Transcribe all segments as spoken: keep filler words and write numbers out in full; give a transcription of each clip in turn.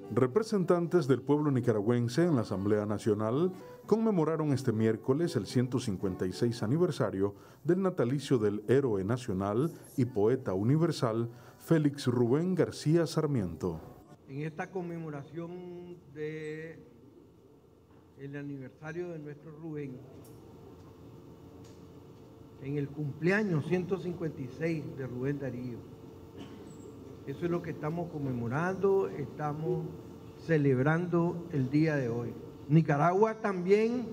Representantes del pueblo nicaragüense en la Asamblea Nacional conmemoraron este miércoles el ciento cincuenta y seis aniversario del natalicio del héroe nacional y poeta universal Félix Rubén García Sarmiento. En esta conmemoración del aniversario de nuestro Rubén, en el cumpleaños ciento cincuenta y seis de Rubén Darío, eso es lo que estamos conmemorando, estamos celebrando el día de hoy. Nicaragua también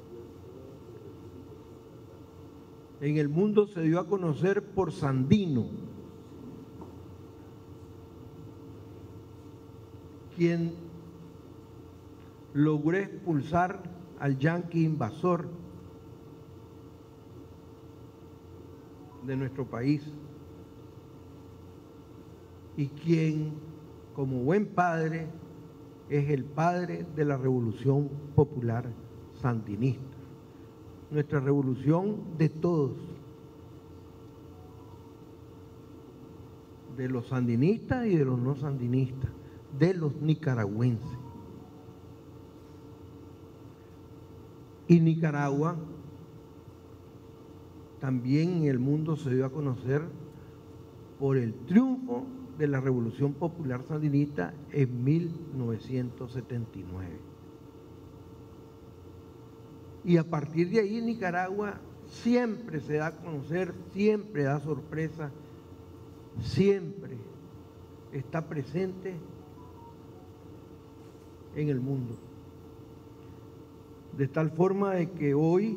en el mundo se dio a conocer por Sandino, quien logró expulsar al yanqui invasor de nuestro país y quien, como buen padre, es el padre de la Revolución Popular Sandinista, nuestra revolución de todos, de los sandinistas y de los no sandinistas, de los nicaragüenses. Y Nicaragua también en el mundo se dio a conocer por el triunfo de la Revolución Popular Sandinista en mil novecientos setenta y nueve. Y a partir de ahí Nicaragua siempre se da a conocer, siempre da sorpresa, siempre está presente en el mundo. De tal forma de que hoy,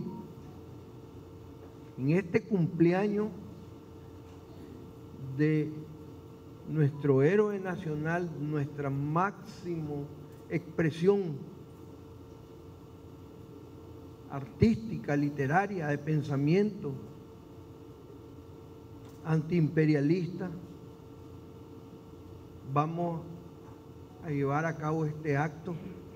en este cumpleaños de nuestro héroe nacional, nuestra máxima expresión artística, literaria, de pensamiento antiimperialista, vamos a llevar a cabo este acto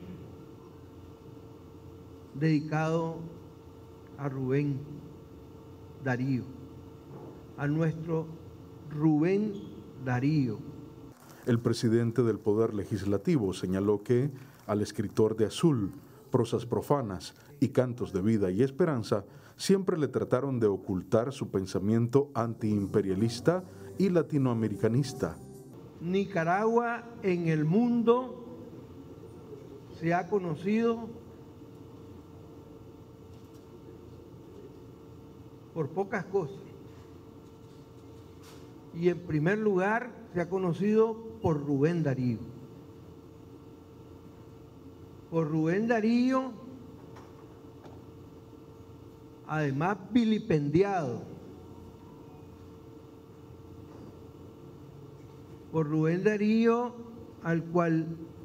dedicado a Rubén Darío, a nuestro Rubén Darío. El presidente del Poder Legislativo señaló que al escritor de Azul, Prosas Profanas y Cantos de Vida y Esperanza siempre le trataron de ocultar su pensamiento antiimperialista y latinoamericanista. Nicaragua en el mundo se ha conocido por pocas cosas. Y en primer lugar se ha conocido por Rubén Darío. Por Rubén Darío, además vilipendiado. Por Rubén Darío, al cual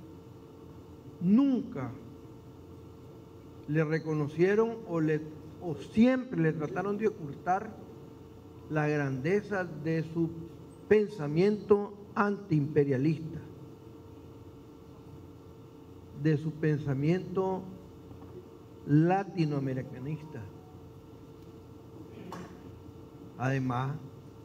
nunca le reconocieron o, le, o siempre le trataron de ocultar la grandeza de su pensamiento antiimperialista, de su pensamiento latinoamericanista. Además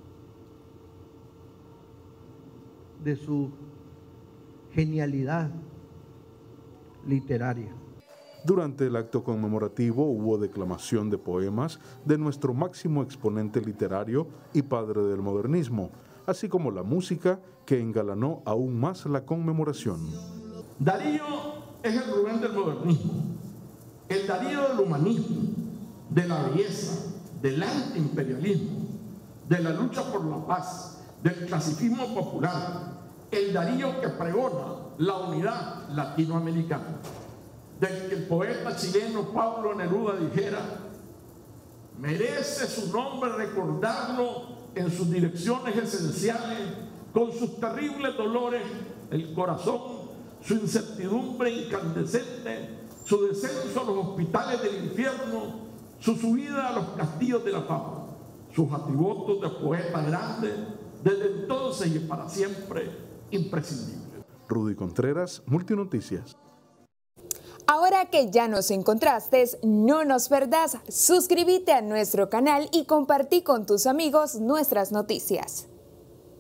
de su genialidad literaria. Durante el acto conmemorativo hubo declamación de poemas de nuestro máximo exponente literario y padre del modernismo, así como la música que engalanó aún más la conmemoración. Darío es el Rubén del modernismo, el Darío del humanismo, de la belleza, del antiimperialismo, de la lucha por la paz, del clasicismo popular, el Darío que pregona la unidad latinoamericana, del que el poeta chileno Pablo Neruda dijera: merece su nombre recordarlo en sus direcciones esenciales, con sus terribles dolores, el corazón, su incertidumbre incandescente, su descenso a los hospitales del infierno, su subida a los castillos de la fama, sus atributos de poeta grande, desde entonces y para siempre imprescindibles. Rudy Contreras, Multinoticias. Ahora que ya nos encontraste, no nos perdas, suscríbete a nuestro canal y compartí con tus amigos nuestras noticias.